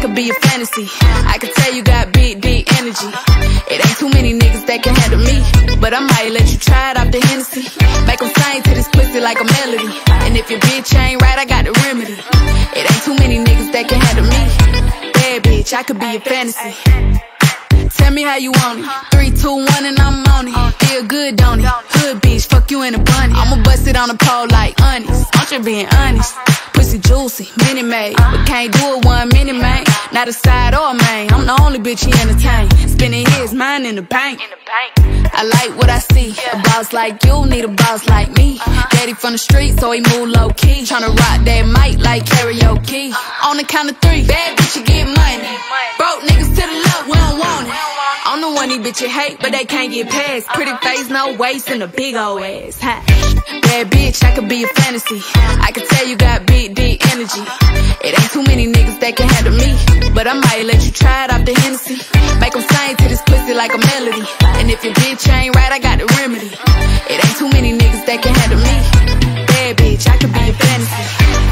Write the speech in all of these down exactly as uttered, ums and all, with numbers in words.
could be a fantasy. I could tell you got big, deep energy. It ain't too many niggas that can handle me, but I might let you try it off the Hennessy. Make them sing to this pussy like a melody. And if your bitch ain't right, I got the remedy. It ain't too many niggas that can handle me. Bad bitch, I could be a fantasy. Tell me how you want it. Three, two, one, and I'm on it. Feel good, don't it? Hood bitch, fuck you in a bunny. I'ma bust it on the pole like honest. I'm just being honest. Pussy juicy, mini made, but can't do it one minute, man. Not a side or a main. I'm the only bitch he entertain. Spending his mind in the bank. I like what I see. A boss like you need a boss like me. Daddy from the street, so he move low key. Tryna rock that mic like karaoke. On the count of three, bad bitch, you get money. Broke niggas to the left, we don't want it. I'm the one these bitches hate, but they can't get past. Pretty face, no waist, and a big old ass. Ha. Bad bitch, I could be a fantasy. I could tell you got big, deep energy. It ain't too many niggas that can handle me, but I might let you try it off the Hennessy. Make them sing to this pussy like a melody. And if your bitch ain't right, I got the remedy. It ain't too many niggas that can handle me. Bad bitch, I could be a fantasy.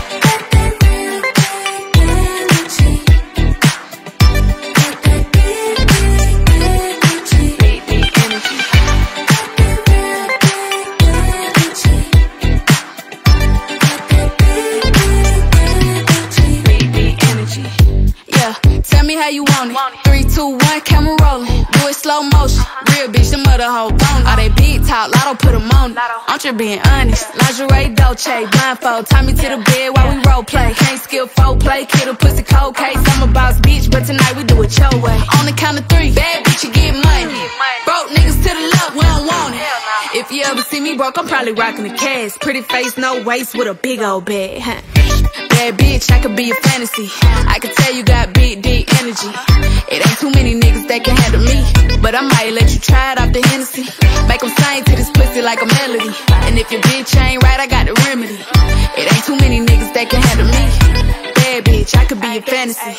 Tell me how you want it. Three, two, one, camera rolling. Do it slow motion. Real bitch, the mother hoe bone. All they big talk, lotto put them on it. I'm just being honest. Lingerie, Dolce, blindfold. Tie me to the bed while we role play. Can't skill foreplay, kid a pussy cold case. I'm a boss bitch, but tonight we do it your way. On the count of three, bad bitch, you get money. Broke niggas to the left, we don't want it. If you ever see me broke, I'm probably rocking the cash. Pretty face, no waist, with a big old bag. Huh? Bad bitch, I could be a fantasy. I could tell you got big, deep energy. It ain't too many niggas that can handle me, but I might let you try it off the Hennessy. Make them sing to this pussy like a melody. And if your bitch ain't right, I got the remedy. It ain't too many niggas that can handle me. Bad bitch, I could be a fantasy.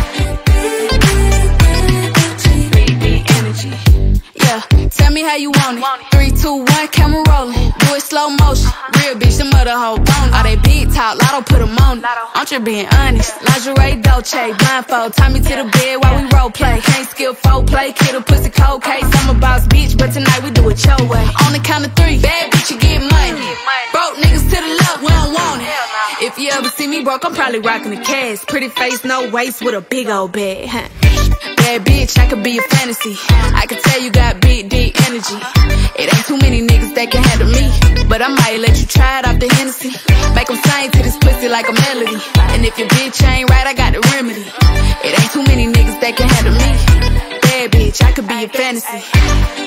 Big, big energy. Yeah, tell me how you want it. Three, two, one, camera rolling. Do it slow motion. Real bitch, the mother hoe bone. All they big talk, lotto put them on it. I'm just being honest. Lingerie, Dolce, blindfold. Tie me to the bed while we role play. Can't skill foreplay, kid a pussy cold case. I'm a boss bitch, but tonight we do it your way. On the count of three, bad bitch, you get money. Broke niggas to the left, we don't want it. If you ever see me broke, I'm probably rocking the cash. Pretty face, no waist, with a big old bag. Huh? Bad bitch, I could be a fantasy. I could tell you got big, deep energy. It ain't too many niggas that can handle me, but I might let you try it off the Hennessy. Make them sing to this pussy like a melody. And if your bitch ain't right, I got the remedy. It ain't too many niggas that can handle me. Bad bitch, I could be a fantasy.